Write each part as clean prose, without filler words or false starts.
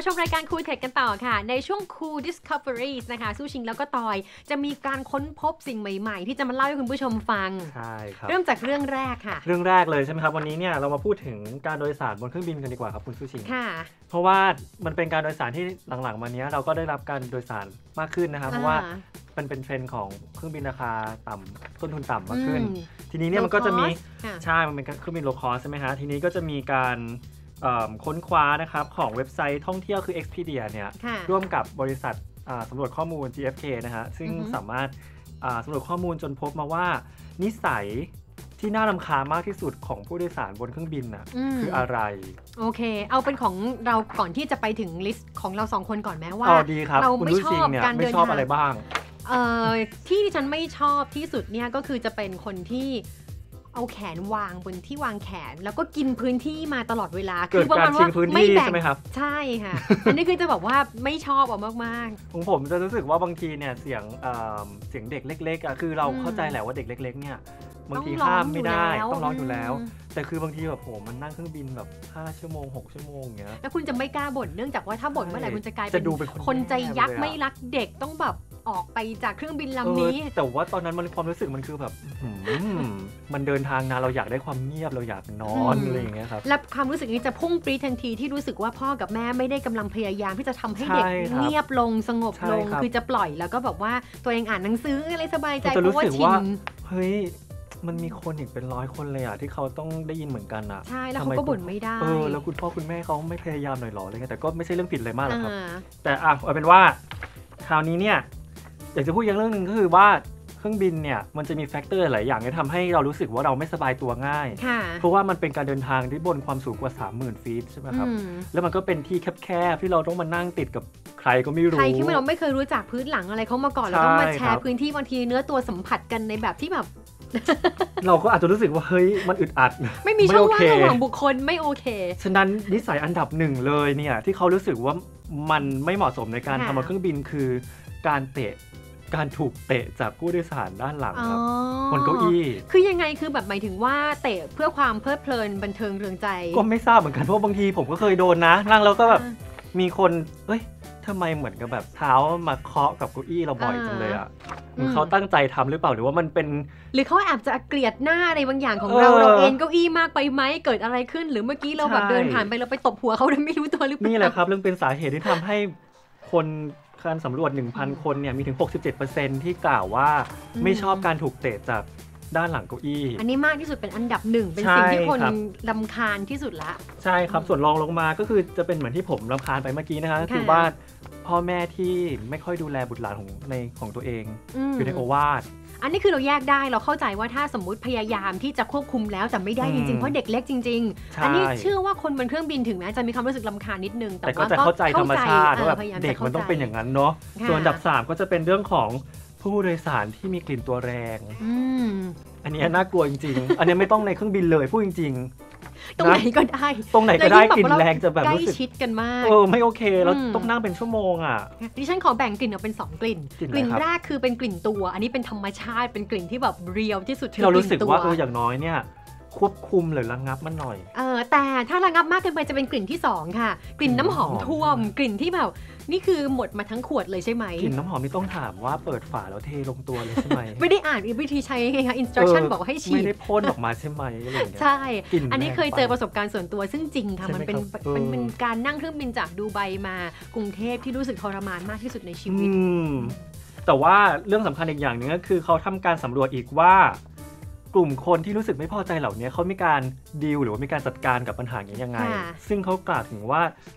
ชมรายการ Cool Tech กันต่อค่ะในช่วง Cool Discoveries นะคะสู้ชิงแล้วก็ตอยจะมีการค้นพบสิ่งใหม่ๆที่จะมาเล่าให้คุณผู้ชมฟังใช่ครับเริ่มจากเรื่องแรกค่ะเรื่องแรกเลยใช่ไหมครับวันนี้เนี่ยเรามาพูดถึงการโดยสารบนเครื่องบินกันดีกว่าครับคุณสู้ชิงค่ะเพราะว่ามันเป็นการโดยสารที่หลังๆมานี้เราก็ได้รับการโดยสารมากขึ้นนะครับเพราะว่ามันเป็นเทรนด์ของเครื่องบินราคาต่ำต้นทุนต่ำมากขึ้นทีนี้เนี่ยมันก็จะมีใช่มันเป็นเครื่องบินโลคอสใช่ไหมฮะทีนี้ก็จะมีการค้นคว้านะครับของเว็บไซต์ท่องเที่ยวคือ Expedia เนี่ยร่วมกับบริษัทสำรวจข้อมูล GfK นะฮะซึ่งสามารถสำรวจข้อมูลจนพบมาว่านิสัยที่น่ารำคาญมากที่สุดของผู้โดยสารบนเครื่องบินน่ะคืออะไรโอเคเอาเป็นของเราก่อนที่จะไปถึงลิสต์ของเรา2คนก่อนไหมว่าเราไม่ชอบการเดินทางอะไรบ้างที่ฉันไม่ชอบที่สุดเนี่ยก็คือจะเป็นคนที่เอาแขนวางบนที่วางแขนแล้วก็กินพื้นที่มาตลอดเวลาคือประมาณว่าไม่แบ่งใช่ไหมครับใช่ค่ะอันนี้คือจะบอกว่าไม่ชอบมากๆของผมจะรู้สึกว่าบางทีเนี่ยเสียงเด็กเล็กๆคือเราเข้าใจแหละว่าเด็กเล็กๆเนี่ยบางทีห้ามไม่ได้ต้องร้องอยู่แล้วแต่คือบางทีแบบโหมันนั่งเครื่องบินแบบ5ชั่วโมง6ชั่วโมงอย่างเงี้ยแล้วคุณจะไม่กล้าบ่นเนื่องจากว่าถ้าบ่นเมื่อไหร่คุณจะกลายเป็นคนใจยักษ์ไม่รักเด็กต้องแบบออกไปจากเครื่องบินลำนี้แต่ว่าตอนนั้นมันความรู้สึกมันคือแบบมันเดินทางนานเราอยากได้ความเงียบเราอยากนอนอะไรอย่างเงี้ยครับและความรู้สึกนี้จะพุ่งปรี๊ดทันทีที่รู้สึกว่าพ่อกับแม่ไม่ได้กำลังพยายามที่จะทำให้เด็กเงียบลงสงบลงคือจะปล่อยแล้วก็แบบว่าตัวเองอ่านหนังสืออะไรสบายใจเพราะว่าชินเฮ้ยมันมีคนอีกเป็น100คนเลยอ่ะที่เขาต้องได้ยินเหมือนกันอ่ะใช่แล้วเขาก็บ่นไม่ได้แล้วคุณพ่อคุณแม่เขาไม่พยายามหน่อยหรออะไรเงี้ยแต่ก็ไม่ใช่เรื่องผิดเลยมากหรอกครับแต่เอาเป็นว่าคราวนี้เนี่ยอยากจะพูดอย่างเรื่องนึงก็คือว่าเครื่องบินเนี่ยมันจะมีแฟกเตอร์หลายอย่างที่ทำให้เรารู้สึกว่าเราไม่สบายตัวง่ายเพราะว่ามันเป็นการเดินทางที่บนความสูงกว่า 30,000 ฟีตใช่ไหมครับแล้วมันก็เป็นที่แคบๆที่เราต้องมานั่งติดกับใครก็ไม่รู้ใครที่เราไม่เคยรู้จักพื้นหลังอะไรเขามาก่อนเราต้องมาแชร์พื้นที่บางทีเนื้อตัวสัมผัสกันในแบบที่แบบเราก็อาจจะรู้สึกว่าเฮ้ยมันอึดอัดไม่มีช่องว่างระหว่างบุคคลไม่โอเคฉะนั้นนิสัยอันดับ1เลยเนี่ยที่เขารู้สึกว่ามันไม่เหมาะสมในการทำบนเครื่องบินคือการถูกเตะจากผู้โดยสารด้านหลังครับบนเก้าอี้คือยังไงคือแบบหมายถึงว่าเตะเพื่อความเพลิดเพลินบันเทิงเริงใจก็ไม่ทราบเหมือนกันเพราะบางทีผมก็เคยโดนนะนั่งแล้วก็แบบมีคนทำไมเหมือนกับแบบเท้ามาเคาะกับเก้าอี้เราบ่อยจังเลยอ่ะเขาตั้งใจทำหรือเปล่าหรือว่ามันเป็นหรือเขาแอบจะเกลียดหน้าอะไรบางอย่างของเราเอ็นเก้าอี้มากไปไหมเกิดอะไรขึ้นหรือเมื่อกี้เราแบบเดินผ่านไปเราไปตบหัวเขาโดยไม่รู้ตัวหรือเปล่านี่แหละครับเรื่องเป็นสาเหตุที่ทำให้คนการสำรวจ 1,000 คนเนี่ยมีถึง 67% ที่กล่าวว่าไม่ชอบการถูกเตะจากด้านหลังเก้าอี้อันนี้มากที่สุดเป็นอันดับ1เป็นสิ่งที่คนรำคาญที่สุดละใช่ครับส่วนรองลงมาก็คือจะเป็นเหมือนที่ผมรำคาญไปเมื่อกี้นะคะคือว่าพ่อแม่ที่ไม่ค่อยดูแลบุตรหลานของตัวเองอยู่ในโอวาทอันนี้คือเราแยกได้เราเข้าใจว่าถ้าสมมุติพยายามที่จะควบคุมแล้วแต่ไม่ได้จริงๆเพราะเด็กเล็กจริงๆอันนี้เชื่อว่าคนบนเครื่องบินถึงแม้จะมีความรู้สึกรำคาญนิดนึงแต่ก็จะเข้าใจธรรมชาติว่าเด็กมันต้องเป็นอย่างนั้นเนาะส่วนอันดับ3ก็จะเป็นเรื่องของผู้โดยสารที่มีกลิ่นตัวแรงอันนี้น่ากลัวจริงๆอันนี้ไม่ต้องในเครื่องบินเลยพูดจริงตรงไหนก็ได้ตรงไหนก็ได้กลิ่นแรงจะแบบใกล้ชิดกันมากไม่โอเคแล้วต้องนั่งเป็นชั่วโมงอ่ะดิฉันขอแบ่งกลิ่นออกเป็น2กลิ่นกลิ่นแรกคือเป็นกลิ่นตัวอันนี้เป็นธรรมชาติเป็นกลิ่นที่แบบเรียวที่สุดที่เรารู้สึกว่าอย่างน้อยเนี่ยควบคุมหรือระงับมันหน่อยแต่ถ้าระงับมากเกินไปจะเป็นกลิ่นที่2ค่ะกลิ่นน้ำหอมท่วมกลิ่นที่แบบนี่คือหมดมาทั้งขวดเลยใช่ไหมกลิ่นน้ำหอมนี่ต้องถามว่าเปิดฝาแล้วเทลงตัวเลยใช่ไหมไม่ได้อ่านวิธีใช้ไงคะ instruction บอกให้ฉีดไม่ได้พ่นออกมาใช่ไหมอะไรอย่างเงี้ยใช่อันนี้เคยเจอประสบการณ์ส่วนตัวซึ่งจริงค่ะมันเป็นการนั่งเครื่องบินจากดูไบมากรุงเทพที่รู้สึกทรมานมากที่สุดในชีวิตแต่ว่าเรื่องสำคัญอีกอย่างนึงก็คือเขาทำการสำรวจอีกว่ากลุ่มคนที่รู้สึกไม่พอใจเหล่านี้เขามีการดีลหรือว่ามีการจัดการกับปัญหาอย่างยังไงซึ่งเขากล่าวถึงว่า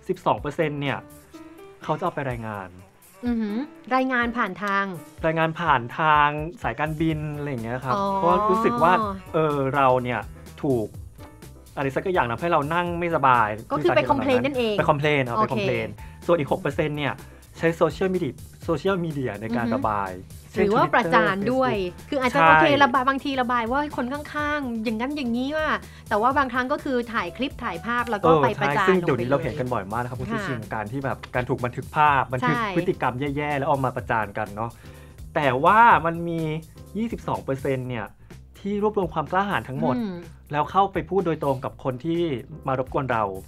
12% เนี่ยเขาจะเอาไปรายงานรายงานผ่านทางสายการบินอะไรอย่างเงี้ยครับเพราะรู้สึกว่าเราเนี่ยถูกอะไรสักอย่างทำให้เรานั่งไม่สบายก็คือไปคอมเพลนนั่นเองไปคอมเพลนส่วนอีก 6% เนี่ยใช้โซเชียลมีเดียในการระบายหรือว่าประจานด้วยคืออาจจะโอเคระบายบางทีระบายว่าคนข้างๆอย่างนั้นอย่างนี้ว่าแต่ว่าบางครั้งก็คือถ่ายคลิปถ่ายภาพแล้วก็ไปประจานซึ่งเดี๋ยวนี้เราเห็นกันบ่อยมากนะครับผู้ชิงการที่แบบการถูกบันทึกภาพบันทึกพฤติกรรมแย่ๆแล้วเอามาประจานกันเนาะแต่ว่ามันมี 22% เนี่ยที่รวบรวมความกล้าหาญทั้งหมดแล้วเข้าไปพูดโดยตรงกับคนที่มารบกวนเรา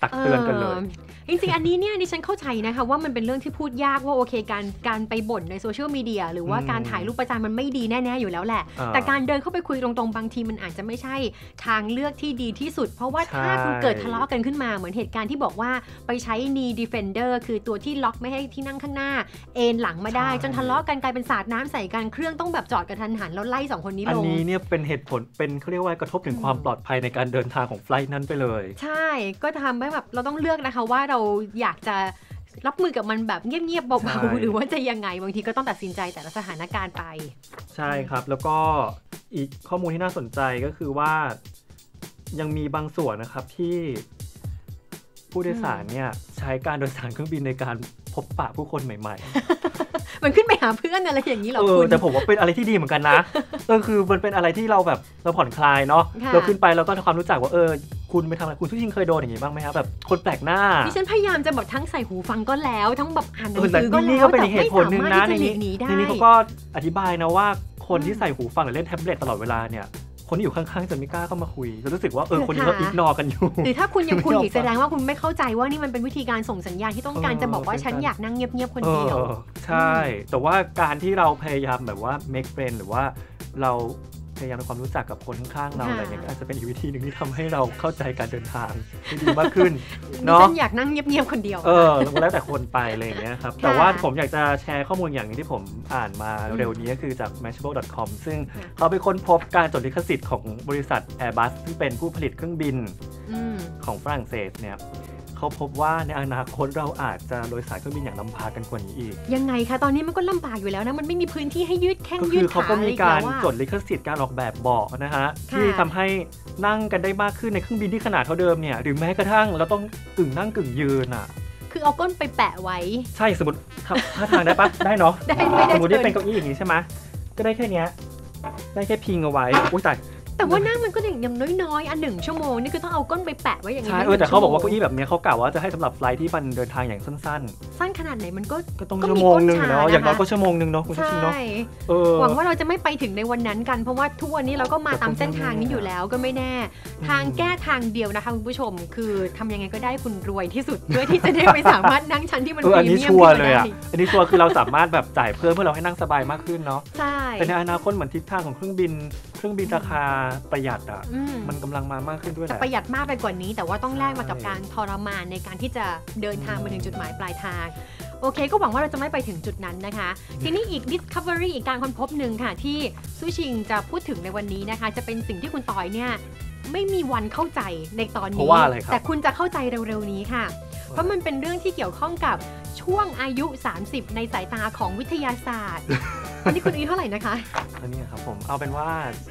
ตักเตือนกันเลยจริงๆอันนี้เนี่ยดิฉันเข้าใจนะคะว่ามันเป็นเรื่องที่พูดยากว่าโอเคการไปบ่นในโซเชียลมีเดียหรือว่าการถ่ายรูปประจานมันไม่ดีแน่ๆอยู่แล้วแหละแต่การเดินเข้าไปคุยตรงๆบางทีมันอาจจะไม่ใช่ทางเลือกที่ดีที่สุดเพราะว่าถ้าคุณเกิดทะเลาะกันขึ้นมาเหมือนเหตุการณ์ที่บอกว่าไปใช้ knee defender คือตัวที่ล็อกไม่ให้ที่นั่งข้างหน้าเอ็นหลังมาได้จนทะเลาะกันกลายเป็นสาดน้ำใส่กันเครื่องต้องแบบจอดกระทันหันแล้วไล่2คนนี้ลงอันนี้เนี่ยเป็นเหตุผลเป็นเขาเรียกว่ากระทบถึงความปลอดภัยในการเดินทางของไฟล์นั้นไปเลยใช่ก็ทำให้แบบเราต้องเลือกนะคะว่าเราอยากจะรับมือกับมันแบบเงียบๆเบาๆหรือว่าจะยังไงบางทีก็ต้องตัดสินใจแต่ละสถานการณ์ไปใช่ครับแล้วก็อีกข้อมูลที่น่าสนใจก็คือว่ายังมีบางส่วนนะครับที่ผู้โดยสารเนี่ยใช้การโดยสารเครื่องบินในการพบปะผู้คนใหม่ๆมันขึ้นไปหาเพื่อนอะไรอย่างนี้หรอคุณแต่ผมว่าเป็นอะไรที่ดีเหมือนกันนะคือมันเป็นอะไรที่เราแบบเราผ่อนคลายเนาะเราขึ้นไปเราก็ทำความรู้จักว่าคุณไปทำอะไรคุณทุกทีเคยโดนอย่างนี้บ้างไหมครับแบบคนแปลกหน้าดิฉันพยายามจะแบบทั้งใส่หูฟังก็แล้วทั้งแบบอ่านหนังสือก็แล้วแต่ไม่สามารถที่จะหลีกหนีได้ทีนี้เขาก็อธิบายนะว่าคนที่ใส่หูฟังหรือเล่นแท็บเล็ตตลอดเวลาเนี่ยคนที่อยู่ข้างๆจะไม่กล้าเข้ามาคุยจะรู้สึกว่าคนนี้เขาอิกนอกันอยู่หรือถ้าคุณยังคุยอีกแสดงว่าคุณไม่เข้าใจว่านี่มันเป็นวิธีการส่งสัญญาณที่ต้องการจะบอกว่าฉันอยากนั่งเงียบๆคนเดียวใช่แต่ว่าการที่เราพยายามแบบว่า make friend หรือว่าเราพยายามทำความรู้จักกับคนข้างๆเราอะไรอย่างเงี้ยอาจจะเป็นอีกวิธีหนึ่งที่ทำให้เราเข้าใจการเดินทางได้ดีมากขึ้นเนาะฉันอยากนั่งเงียบๆคนเดียวแล้วแต่คนไปอะไรอย่างเงี้ยครับแต่ว่าผมอยากจะแชร์ข้อมูลอย่างนึงที่ผมอ่านมาเร็วนี้ก็คือจาก mashable.com ซึ่งเขาไปค้นพบการจดลิขสิทธิ์ของบริษัท Airbus ที่เป็นผู้ผลิตเครื่องบินของฝรั่งเศสเนี่ยเขาพบว่าในอนาคตเราอาจจะโดยสารเครื่องบินอย่างลำบากกันกว่านี้อีกยังไงคะตอนนี้มันก็ลำบากอยู่แล้วนะมันไม่มีพื้นที่ให้ยืดแข้งยืดขาเขาก็มีการจดลิขสิทธิ์การออกแบบเบาะนะฮะที่ทำให้นั่งกันได้มากขึ้นในเครื่องบินที่ขนาดเท่าเดิมเนี่ยหรือแม้กระทั่งเราต้องกึ่งนั่งกึ่งยืนอ่ะคือเอาก้นไปแปะไว้ใช่สมมติถ้าทางได้ปะได้เนาะสมมติที่เป็นเก้าอี้อย่างนี้ใช่ไหมก็ได้แค่นี้ได้แค่พิงเอาไว้อุ้ยตายแต่ว่านั่งมันก็อย่างน้อยๆ1 ชั่วโมงนี่คือต้องเอาก้นไปแปะไว้อย่างนี้ใช่แต่เขาบอกว่าเก้าอี้แบบนี้เขากล่าวว่าจะให้สำหรับไฟล์ที่มันเดินทางอย่างสั้นๆสั้นขนาดไหนมันก็ต้องชั่วโมงนึงเนาะอย่างน้อยก็ชั่วโมงนึงเนาะคุณชิงเนาะหวังว่าเราจะไม่ไปถึงในวันนั้นกันเพราะว่าทุกวันนี้เราก็มาตามเส้นทางนี้อยู่แล้วก็ไม่แน่ทางแก้ทางเดียวนะคะคุณผู้ชมคือทำยังไงก็ได้คุณรวยที่สุดเพื่อที่จะได้ไปสามารถนั่งชั้นที่มันพรีเมียมขึ้นได้อันนี้ชัวร์คือเราสามารถแบบจ่ายเพิ่มเพื่อเราให้นั่งสบายมากขึ้นเนาะใช่แต่ในอนาคตเหมือนทิศทางของเครื่องบินราคาประหยัดอ่ะมันกำลังมามากขึ้นด้วยแหละจะประหยัดมากไปกว่านี้แต่ว่าต้องแลกมากับการทรมานในการที่จะเดินทางไปถึงจุดหมายปลายทางโอเคก็หวังว่าเราจะไม่ไปถึงจุดนั้นนะคะทีนี้อีก discovery อีกการค้นพบหนึ่งค่ะที่ซูชิงจะพูดถึงในวันนี้นะคะจะเป็นสิ่งที่คุณตอยเนี่ยไม่มีวันเข้าใจในตอนนี้แต่คุณจะเข้าใจเร็วๆนี้ค่ะเพราะมันเป็นเรื่องที่เกี่ยวข้องกับช่วงอายุ30ในสายตาของวิทยาศาสตร์อันนี้คุณอายุเท่าไหร่นะคะอันนี้ครับผมเอาเป็นว่า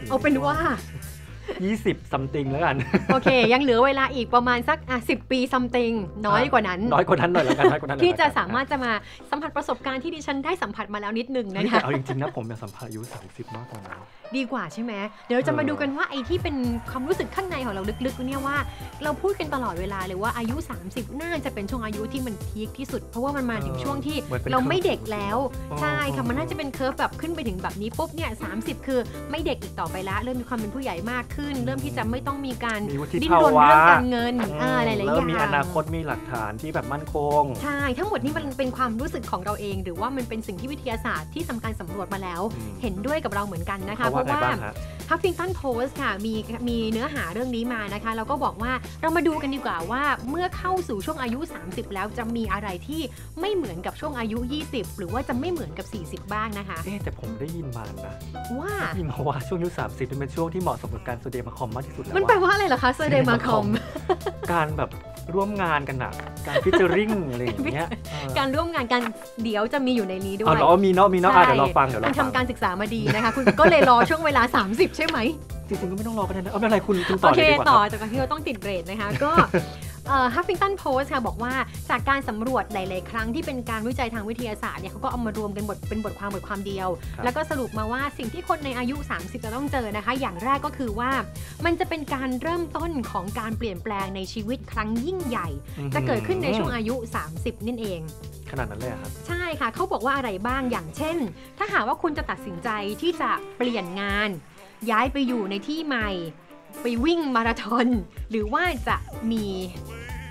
20 something แล้วกันโอเคยังเหลือเวลาอีกประมาณสัก10 ปี something น้อยกว่านั้นหน่อยแล้วกันที่จะสามารถจะมาสัมผัสประสบการณ์ที่ดิฉันได้สัมผัสมาแล้วนิดนึงนะคะแต่เอาจริงๆนะผมอยากสัมผัสอายุ30มากกว่านั้นดีกว่าใช่ไหมเดี๋ยวเราจะมาดูกันว่าไอ้ที่เป็นความรู้สึกข้างในของเราลึกๆเนี่ยว่าเราพูดกันตลอดเวลาเลยว่าอายุ30น่าจะเป็นช่วงอายุที่มันพีคที่สุดเพราะว่ามันมาถึงช่วงที่เราไม่เด็กแล้วใช่ค่ะมันน่าจะเป็นเคอร์ฟแบบขึ้นไปถึงแบบนี้ปุ๊บเนี่ย30คือไม่เด็กอีกต่อไปแล้วเริ่มมีความเป็นผู้ใหญ่มากขึ้นเริ่มที่จะไม่ต้องมีการดิ้นรนเรื่องการเงินหลายๆอย่างมีอนาคตมีหลักฐานที่แบบมั่นคงใช่ทั้งหมดนี้มันเป็นความรู้สึกของเราเองหรือว่ามันเป็นสิ่งที่วิทยาศาสตร์ที่ทำการสำรวจมาแล้วเห็นด้วยกับเราเหมือนกันนะคะเพราะว่าHuffington Post ค่ะมีเนื้อหาเรื่องนี้มานะคะแล้วก็บอกว่าเรามาดูกันดีกว่าว่าเมื่อเข้าสู่ช่วงอายุ30แล้วจะมีอะไรที่ไม่เหมือนกับช่วงอายุ20หรือว่าจะไม่เหมือนกับ40บ้างนะคะแต่ผมได้ยินมานะว่าช่วงอายุ30เป็นช่วงที่เหมาะสมกับการเซอร์เดย์มาคอมมากที่สุดแล้วมันแปลว่าอะไรเหรอคะเซอร์เดย์มาคอมการแบบร่วมงานกันนะการฟิชเจอริงอะไรอย่างเงี้ยการร่วมงานกันเดี๋ยวจะมีอยู่ในนี้ด้วยอ๋อมีเนาะเดี๋ยวเราฟังคุณทำการศึกษามาดีนะคะคุณก็เลยรอช่วงเวลา30ใช่ไหมจริงๆก็ไม่ต้องรอกันนะไม่เป็นไรคุณต่อเลยดีกว่าต่อจากที่เราต้องติดเรทนะคะก็Huffington Post ค่ะบอกว่าจากการสำรวจหลายๆครั้งที่เป็นการวิจัยทางวิทยาศาสตร์เนี่ยเขาก็เอามารวมกันเป็นบทความเดียวแล้วก็สรุปมาว่าสิ่งที่คนในอายุ30จะต้องเจอนะคะอย่างแรกก็คือว่ามันจะเป็นการเริ่มต้นของการเปลี่ยนแปลงในชีวิตครั้งยิ่งใหญ่จะเกิดขึ้นในช่วงอายุ30นั่นเองขนาดนั้นเลยครับใช่ค่ะเขาบอกว่าอะไรบ้างอย่างเช่นถ้าหากว่าคุณจะตัดสินใจที่จะเปลี่ยนงานย้ายไปอยู่ในที่ใหม่ไปวิ่งมาราธอนหรือว่าจะมี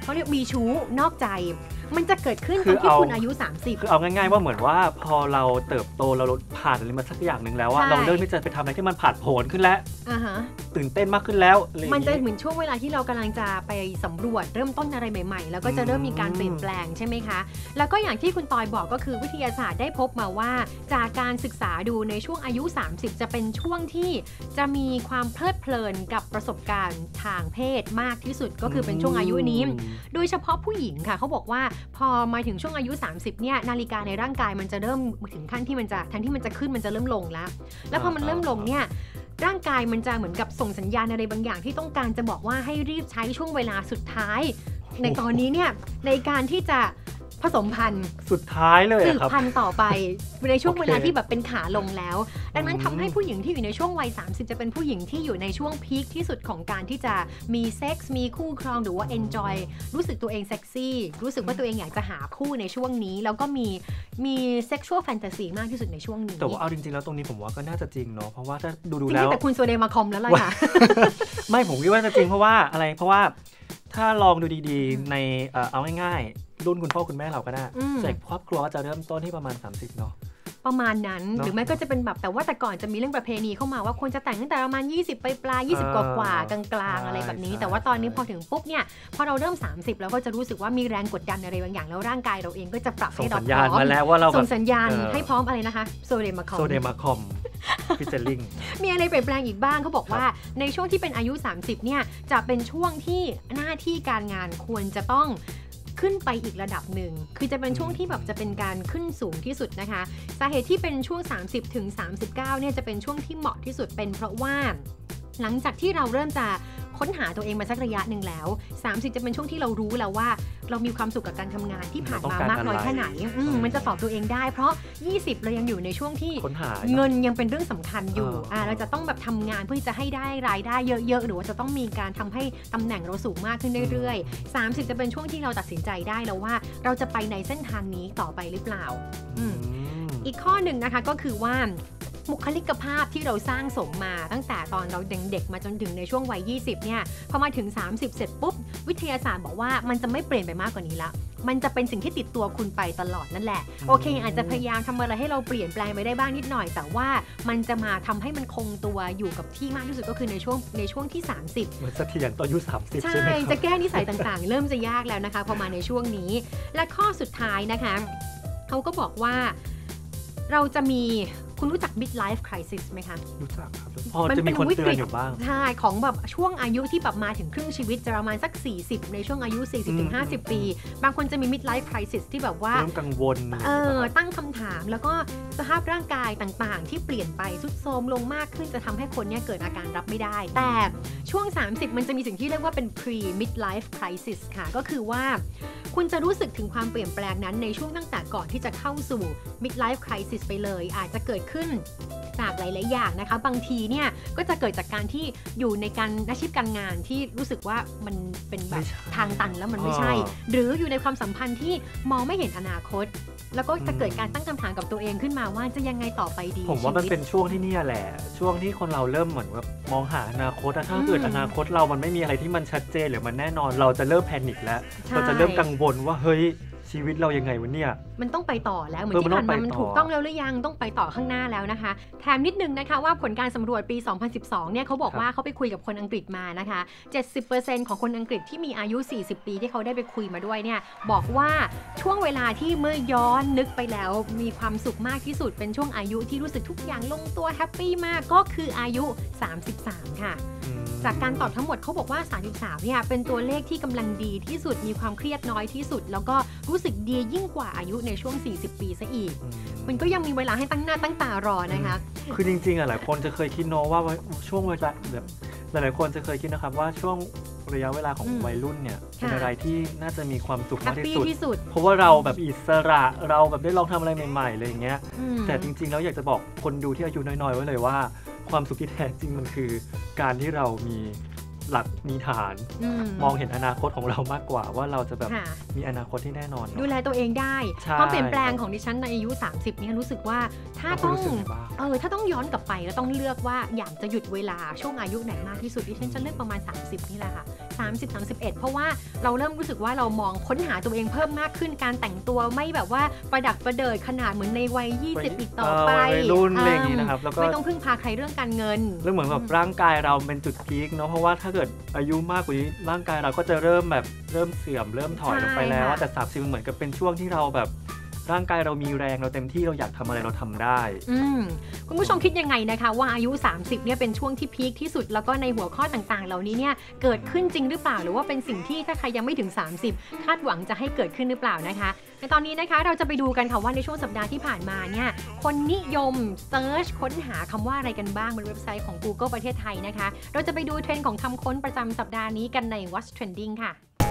เขาเรียกมีชู้นอกใจมันจะเกิดขึ้นตอนที่คุณอายุ30 คือเอาง่ายๆว่าเหมือนว่าพอเราเติบโตเราผ่านอะไรมาสักอย่างหนึ่งแล้วว่าเราเริ่มที่จะไปทำอะไรที่มันผาดโผนขึ้นแล้วตื่นเต้นมากขึ้นแล้วมันจะเหมือนช่วงเวลาที่เรากำลังจะไปสำรวจเริ่มต้นอะไรใหม่ๆแล้วก็จะเริ่มมีการเปลี่ยนแปลงใช่ไหมคะแล้วก็อย่างที่คุณตอยบอกก็คือวิทยาศาสตร์ได้พบมาว่าจากการศึกษาดูในช่วงอายุ30จะเป็นช่วงที่จะมีความเพลิดเพลินกับประสบการณ์ทางเพศมากที่สุดก็คือเป็นช่วงอายุนี้โดยเฉพาะผู้หญิงค่ะเขาบอกว่าพอมาถึงช่วงอายุ30เนี่ยนาฬิกาในร่างกายมันจะเริ่มถึงขั้นที่มันจะแทนที่มันจะขึ้นมันจะเริ่มลงแล้วพอมันเริ่มลงเนี่ยร่างกายมันจะเหมือนกับส่งสัญญาณอะไรบางอย่างที่ต้องการจะบอกว่าให้รีบใช้ช่วงเวลาสุดท้ายในตอนนี้เนี่ยในการที่จะผสมพันธุ์สุดท้ายเลยสืบพันธุ์ต่อไปในช่วงเวลาที่แบบเป็นขาลงแล้วดังนั้นทำให้ผู้หญิงที่อยู่ในช่วงวัย30จะเป็นผู้หญิงที่อยู่ในช่วงพีคที่สุดของการที่จะมีเซ็กส์มีคู่ครองหรือว่า enjoy รู้สึกตัวเองเซ็กซี่รู้สึกว่าตัวเองอยากจะหาคู่ในช่วงนี้แล้วก็มี sexual fantasy มากที่สุดในช่วงนี้แต่ว่าเอาจริงๆแล้วตรงนี้ผมว่าก็น่าจะจริงเนาะเพราะว่าถ้าดูแล้วแต่คุณโซเดมาคอมแล้วล่ะค่ะไม่ผมคิดว่าจะจริงเพราะว่าอะไรเพราะว่าถ้าลองดูดีๆในเอาง่ายๆรุ่นคุณพ่อคุณแม่เราก็ได้เด็กครอบครัวก็จะเริ่มต้นที่ประมาณ30เนาะประมาณนั้นหรือไม่ก็จะเป็นแบบแต่ว่าแต่ก่อนจะมีเรื่องประเพณีเข้ามาว่าควรจะแต่งตั้งแต่ประมาณ20ปลาย20กว่ากลางๆอะไรแบบนี้แต่ว่าตอนนี้พอถึงปุ๊บเนี่ยพอเราเริ่ม30แล้วก็จะรู้สึกว่ามีแรงกดดันอะไรบางอย่างแล้วร่างกายเราเองก็จะปรับให้เราพร้อมส่งสัญญาณให้พร้อมอะไรนะคะโซเดมาคอมฟิชเชอร์ลิงมีอะไรเปลี่ยนแปลงอีกบ้างเขาบอกว่าในช่วงที่เป็นอายุ30เนี่ยจะเป็นช่วงที่หน้าที่การงานควรจะต้องขึ้นไปอีกระดับหนึ่งคือจะเป็นช่วงที่แบบจะเป็นการขึ้นสูงที่สุดนะคะสาเหตุที่เป็นช่วง30ถึง39เนี่ยจะเป็นช่วงที่เหมาะที่สุดเป็นเพราะว่าหลังจากที่เราเริ่มจะค้นหาตัวเองมาสักระยะหนึ่งแล้ว30จะเป็นช่วงที่เรารู้แล้วว่าเรามีความสุขกับการทำงานที่ผ่านมามากน้อยแค่ไหนมันจะตอบตัวเองได้เพราะ20เรายังอยู่ในช่วงที่เงินยังเป็นเรื่องสำคัญอยู่เราจะต้องแบบทำงานเพื่อจะให้ได้รายได้เยอะๆหรือว่าจะต้องมีการทำให้ตำแหน่งเราสูงมากขึ้นเรื่อยๆ30จะเป็นช่วงที่เราตัดสินใจได้แล้วว่าเราจะไปในเส้นทางนี้ต่อไปหรือเปล่าอีกข้อหนึ่งนะคะก็คือว่าบุคลิกภาพที่เราสร้างสมมาตั้งแต่ตอนเราเด็กๆมาจนถึงในช่วงวัย20เนี่ยพอมาถึง30เสร็จปุ๊บวิทยาศาสตร์บอกว่ามันจะไม่เปลี่ยนไปมากกว่านี้ละมันจะเป็นสิ่งที่ติดตัวคุณไปตลอดนั่นแหละโอเคอาจจะพยายามทำอะไรให้เราเปลี่ยนแปลงไปได้บ้างนิดหน่อยแต่ว่ามันจะมาทำให้มันคงตัวอยู่กับที่มากที่สุดก็คือในช่วงที่30 มันเสถียรต่ออายุ30ใช่ไหมจะแก้นิสัยต่างๆเริ่มจะยากแล้วนะคะพอมาในช่วงนี้และข้อสุดท้ายนะคะเขาก็บอกว่าเราจะมีคุณรู้จัก midlife crisis ไหมคะรู้จักครับพอจะมีคนเตือนอยู่บ้างใช่ของแบบช่วงอายุที่แบบมาถึงครึ่งชีวิตจะประมาณสัก40ในช่วงอายุ 40-50 ปีบางคนจะมี midlife crisis ที่แบบว่าเริ่มกังวลตั้งคำถามแล้วก็สภาพร่างกายต่างๆที่เปลี่ยนไปทรุดโทรมลงมากขึ้นจะทำให้คนเนี่ยเกิดอาการรับไม่ได้แต่ช่วง30มันจะมีสิ่งที่เรียกว่าเป็น pre midlife crisis ค่ะก็คือว่าคุณจะรู้สึกถึงความเปลี่ยนแปลงนั้นในช่วงตั้งแต่ก่อนที่จะเข้าสู่ midlife crisis ไปเลยอาจจะเกิดขึ้นจากหลายๆอย่างนะคะบางทีเนี่ยก็จะเกิดจากการที่อยู่ในการอาชีพการงานที่รู้สึกว่ามันเป็นแบบทางตันแล้วมันไม่ใช่หรืออยู่ในความสัมพันธ์ที่มองไม่เห็นอนาคตแล้วก็จะเกิดการตั้งคำถามกับตัวเองขึ้นมาว่าจะยังไงต่อไปดีผมว่ามันเป็นช่วงที่นี่แหละช่วงที่คนเราเริ่มเหมือนแบบมองหาอนาคตถ้าเกิดอนาคตเรามันไม่มีอะไรที่มันชัดเจนหรือมันแน่นอนเราจะเริ่มแพนิคแล้วเราจะเริ่มกังวลว่าเฮ้ยชีวิตเรายังไงวะเนี่ยมันต้องไปต่อแล้วเหมือนที่ผ่านมามันถูกต้องแล้วหรือยังต้องไปต่อข้างหน้าแล้วนะคะแถมนิดนึงนะคะว่าผลการสำรวจปี 2012 เนี่ยเขาบอกว่าเขาไปคุยกับคนอังกฤษมานะคะ 70% ของคนอังกฤษที่มีอายุ 40 ปีที่เขาได้ไปคุยมาด้วยเนี่ยบอกว่าช่วงเวลาที่เมื่อย้อนนึกไปแล้วมีความสุขมากที่สุดเป็นช่วงอายุที่รู้สึกทุกอย่างลงตัวแฮปปี้มากก็คืออายุ 33 ค่ะจากการตอบทั้งหมดเขาบอกว่า 33 เนี่ยเป็นตัวเลขที่กำลังดีที่สุดมีความเครียดน้อยที่สุดแล้วก็รู้สึกดียิ่งกว่าอายุในช่วง 40 ปีซะอีกมันก็ยังมีเวลาให้ตั้งหน้าตั้งตารอนะคะคือจริงๆหลายคนจะเคยคิดเนาะว่าช่วงเวลาแบบหลายๆคนจะเคยคิดนะครับว่าช่วงระยะเวลาของวัยรุ่นเนี่ยเป็นอะไรที่น่าจะมีความสุขมากที่สุดเพราะว่าเราแบบอิสระเราแบบได้ลองทำอะไรใหม่ๆอะไรอย่างเงี้ยแต่จริงๆแล้วอยากจะบอกคนดูที่อายุน้อยๆไว้เลยว่าความสุขที่แท้จริงมันคือการที่เรามีหลักมีฐานมองเห็นอนาคตของเรามากกว่าว่าเราจะแบบมีอนาคตที่แน่นอนดูแลตัวเองได้ความเปลี่ยนแปลงของดิฉันในอายุ 30 นี่รู้สึกว่าถ้าต้องย้อนกลับไปแล้วต้องเลือกว่าอยากจะหยุดเวลาช่วงอายุไหนมากที่สุดดิฉันจะเลือกประมาณ30นี่แหละค่ะ30-31เพราะว่าเราเริ่มรู้สึกว่าเรามองค้นหาตัวเองเพิ่มมากขึ้นการแต่งตัวไม่แบบว่าประดักประเดิดขนาดเหมือนในวัย20อีกต่อไปรุ่นอะไรอย่างนี้นะครับแล้วก็ไม่ต้องพึ่งพาใครเรื่องการเงินเรื่องเหมือนแบบร่างกายเราเป็นจุดพีคเนาะเพราะว่าถ้าเกิดอายุมากกว่านี้ร่างกายเราก็จะเริ่มเสื่อมเริ่มถอยลงไปแล้วแต่30มันเหมือนกับเป็นช่วงที่เราแบบร่างกายเรามีแรงเราเต็มที่เราอยากทำอะไรเราทำได้คุณผู้ชมคิดยังไงนะคะว่าอายุ30เนี่ยเป็นช่วงที่พีคที่สุดแล้วก็ในหัวข้อต่างๆเหล่านี้เนี่ยเกิดขึ้นจริงหรือเปล่าหรือว่าเป็นสิ่งที่ถ้าใครยังไม่ถึง30คาดหวังจะให้เกิดขึ้นหรือเปล่านะคะในตอนนี้นะคะเราจะไปดูกันค่ะว่าในช่วงสัปดาห์ที่ผ่านมาเนี่ยคนนิยมเซิร์ชค้นหาคำว่าอะไรกันบ้างบนเว็บไซต์ของ Google ประเทศไทยนะคะเราจะไปดูเทรนด์ของคำค้นประจำสัปดาห์นี้กันใน What's Trending ค่ะ